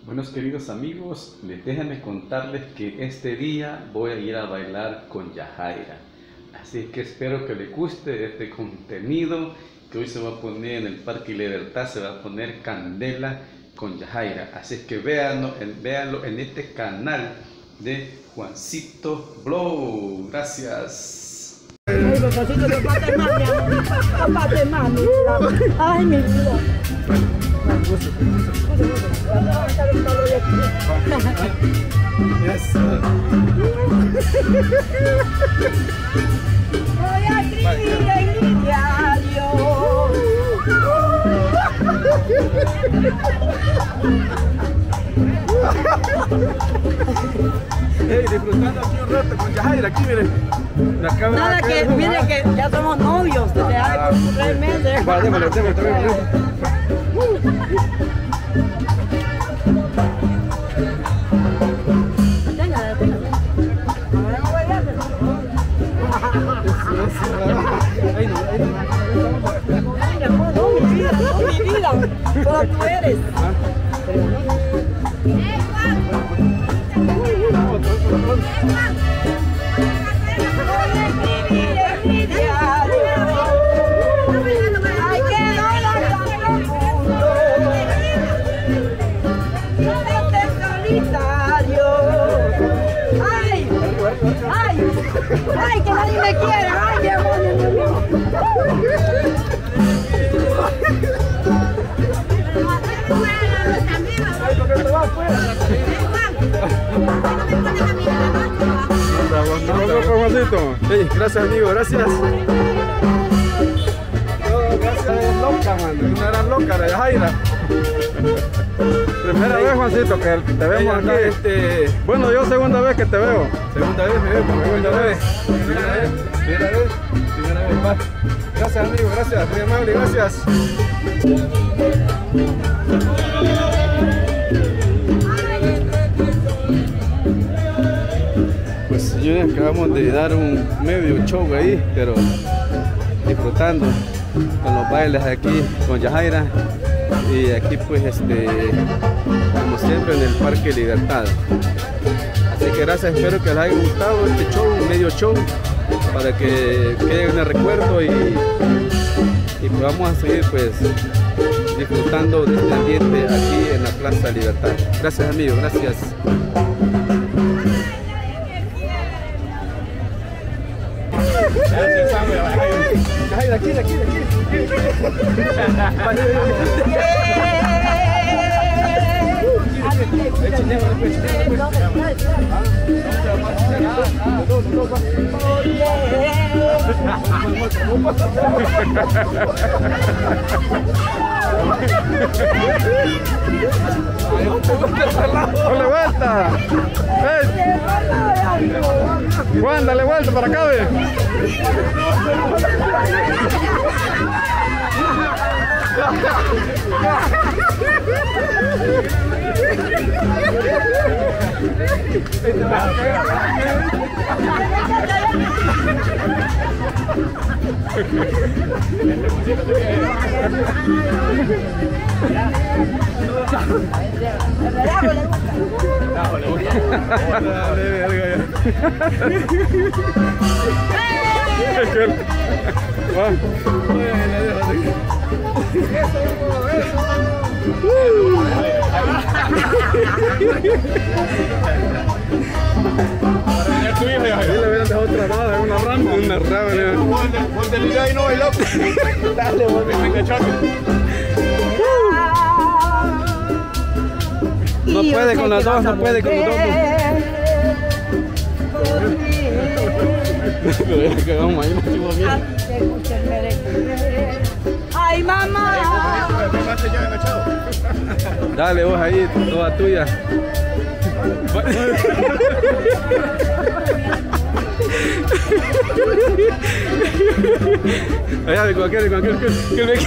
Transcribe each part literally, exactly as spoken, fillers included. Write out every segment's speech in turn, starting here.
Buenos queridos amigos, les déjenme contarles que este día voy a ir a bailar con Yajaira. Así que espero que les guste este contenido que hoy se va a poner en el Parque Libertad, se va a poner candela con Yajaira. Así que véanlo, véanlo en este canal de Juancito Blow. Gracias. Ay, papacito, papate mami, papate mami, ay, mi vida. Voy a escribir en mi diario. Hey, disfrutando aquí un rato con Yajaira, aquí miren. Nada que, miren que ya somos novios desde hace como tres meses. Vale, démosle, démosle, démosle. Téngale, téngale. Ahora no voy a hacer. Ahí no, ahí no. Ay, amor, no, mi vida, no, mi vida. Solo tú eres. Ay, que nadie me quiere, ay, demonio, Dios mío. Hey, gracias amigo, gracias. No, gracias, es loca, man. Una gran loca, la Yajaira. Primera vez, Juancito, que te vemos aquí. Este... Bueno, yo segunda vez que te veo. Segunda vez, me veo, segunda vez. Primera vez, primera vez, primera vez más. Gracias, amigo, gracias, muy amable, gracias. Pues señores, acabamos de dar un medio show ahí, pero disfrutando con los bailes aquí con Yajaira. Y aquí pues este como siempre en el Parque Libertad. Así que gracias, espero que les haya gustado este show, medio show, para que quede un recuerdo y, y pues vamos a seguir pues disfrutando de este ambiente aquí en la Plaza Libertad. Gracias amigos, gracias. Yajaira, aquí, aquí, aquí. ¡Dale vuelta! Juan, dale vuelta para acá, ve. Le hubieran dejado trabada en una rama, una rama. Ponte liga ahí, no bailó. Dale, venga, chaco. No puede con las dos, no puede con las dos. Ay, mamá. Dale vos ahí, toda tuya. Allá de cualquier, de cualquier, que me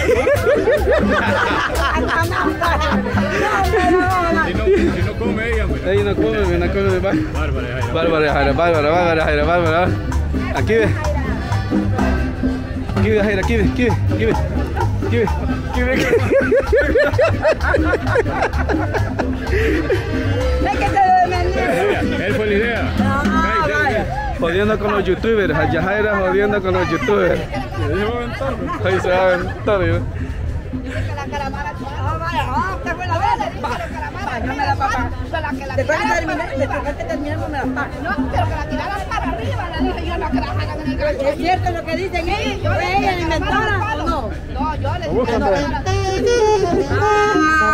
Si no come ella, pues. Ella no come, no come. Bárbara, Bárbara, Bárbara, Bárbara, Bárbara. Aquí ve. Aquí ve, Jaira, aquí ve, aquí ve, aquí ve. Aquí ve, aquí ve. Es que te de mentir. Él fue la idea. Ah, vaya. Jodiendo con los youtubers, a Yajaira jodiendo con los youtubers. Ahí se va a aventar, yo. Dice que la caramara. Ah, vaya, ah, usted fue la vez. Va, no me la papá. Después que termine, después que terminemos me la paga. No, pero que la tiraran para arriba, la dije yo, no que la jalan en el gancho. ¿Es cierto lo que dicen ellos? ¿Fue ella la inventora o no? No, yo le Búscate. dije. Ah,